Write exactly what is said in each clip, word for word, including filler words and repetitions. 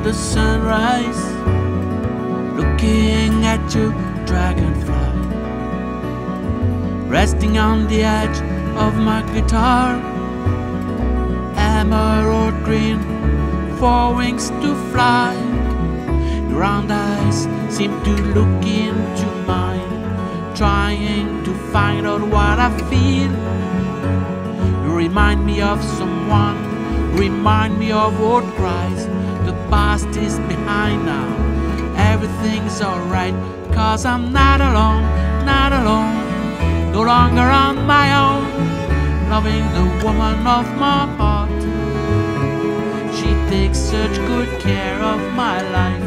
the sunrise, looking at you, dragonfly, resting on the edge of my guitar. Emerald green, four wings to fly. Your round eyes seem to look into mine, trying to find out what I feel. You remind me of someone, remind me of old cries. The past is behind now, everything's alright, cause I'm not alone, not alone, no longer on my own, loving the woman of my heart. She takes such good care of my life.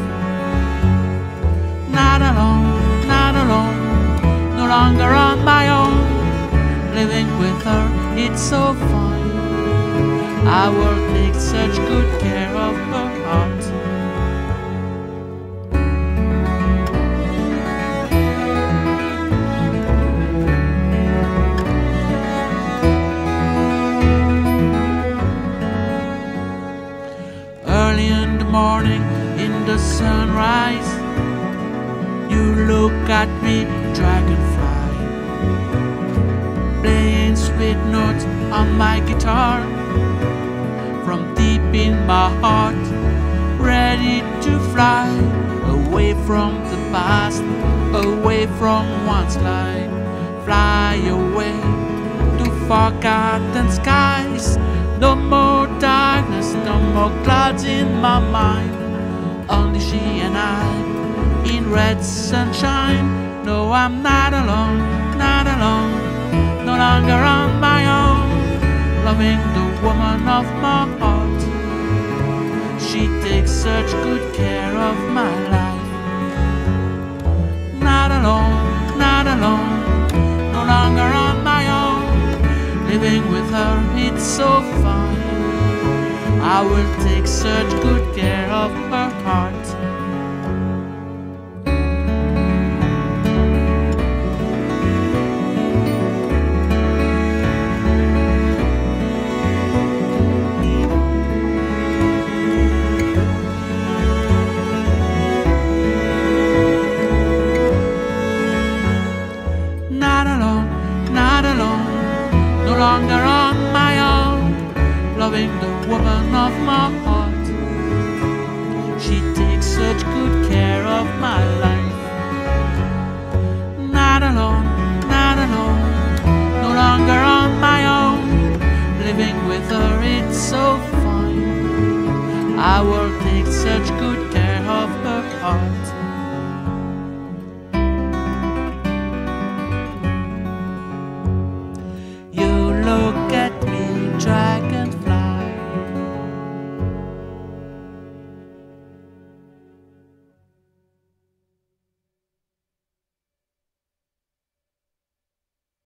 Not alone, not alone, no longer on my own, living with her, it's so fun. I will take such good care of her heart. Early in the morning, in the sunrise, you look at me, dragonfly, playing sweet notes on my guitar. From deep in my heart, ready to fly away from the past, away from one's life. Fly away to forgotten skies. No more darkness, no more clouds in my mind. Only she and I in red sunshine. No, I'm not alone, not alone, no longer on my own, loving the woman of my heart. She takes such good care of my life. Not alone, not alone, no longer on my own, living with her, it's so fun. I will take such good care of her heart. Not alone, not alone, no longer on my own, loving the woman of my heart. She takes such good care of my life. Not alone, not alone, no longer on my own, living with her, it's so fun. I will take such good care of her heart.